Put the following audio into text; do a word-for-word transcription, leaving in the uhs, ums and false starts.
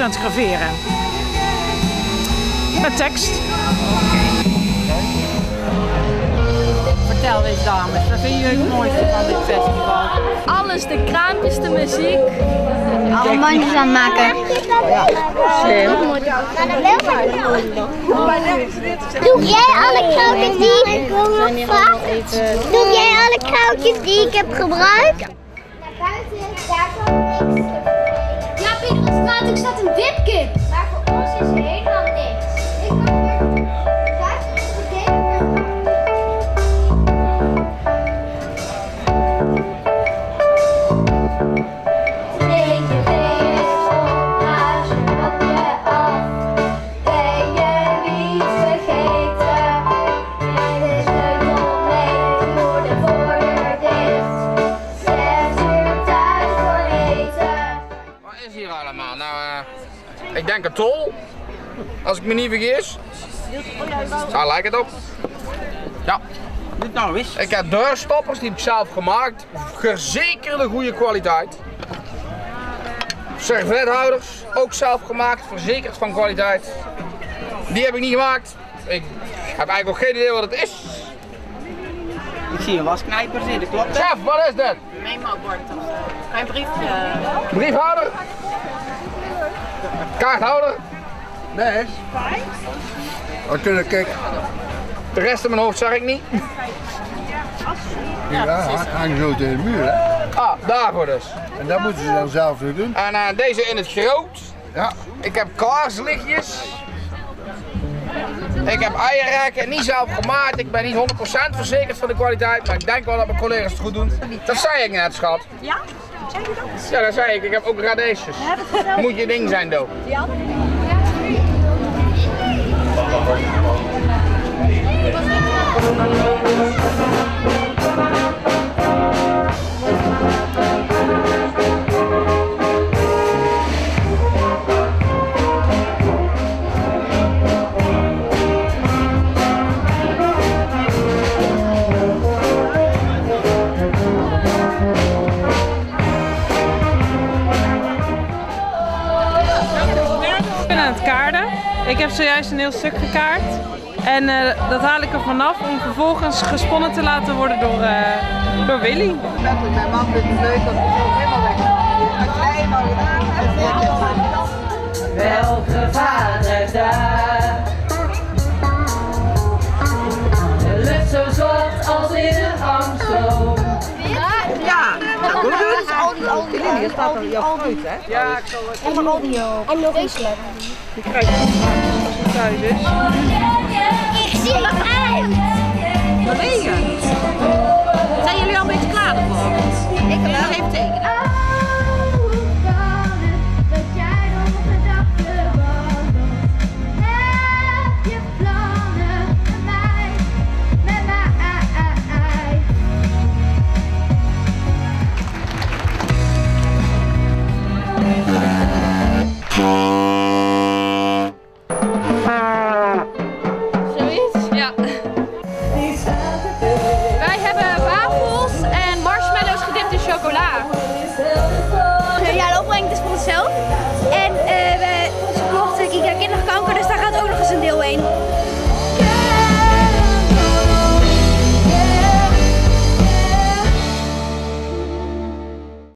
aan het graveren. Met tekst. Vertel eens dames, wat vinden jullie het mooiste van dit festival? Alles, de kraampjes, de muziek. Alle mandjes aan het maken. Slim. Doe jij alle kraukjes die ik Doe jij alle kraukjes die ik heb gebruikt? Naar buiten, daar kan niks. Ja, Pieter, op straat staat een dipkip. Maar voor ons is er helemaal niks. Ik mag er buiten is de dip. Ik denk een tol, als ik me niet vergis. Daar lijkt het op. Ja. Dit nou eens. Ik heb deurstoppers, die heb ik zelf gemaakt. Verzekerde goede kwaliteit. Servethouders, ook zelf gemaakt, verzekerd van kwaliteit. Die heb ik niet gemaakt. Ik heb eigenlijk ook geen idee wat het is. Ik zie een wasknijper zitten, klopt dat? Chef, wat is dit? Memo-bord of zo. Mijn briefje. Briefhouder? Kaarthouder? Nee. Wat kunnen kijken? De rest in mijn hoofd zag ik niet. Ja, hangt zo tegen de muur, hè? Ah, daarvoor dus. En dat moeten ze dan zelf weer doen. En uh, deze in het groot. Ja. Ik heb kaarslichtjes. Ik heb eierrekken, niet zelf gemaakt. Ik ben niet honderd procent verzekerd van de kwaliteit, maar ik denk wel dat mijn collega's het goed doen. Dat zei ik net, schat. Ja? Zeg je dat? Ja, dat zei ik. Ik heb ook radijsjes. Moet je ding zijn, doe. Ja. Ik heb zojuist een heel stuk gekaart en uh, dat haal ik er vanaf om vervolgens gesponnen te laten worden door, uh, door Willy. Mijn man vindt het leuk dat hij zo helemaal weg is. Als jij eenmaal gedaan hebt, welke vader daar. De lucht zo zwart als in een hangstoom. Ja, goed. Jullie staat al jouw fruit, hè? Ja, ik zal het. En nog En nog eens lekker. Je krijgt het als het thuis is. Ik zie eruit! Wat ben je? Zijn jullie al een beetje klaar ervoor? Ik ga nog even tekenen.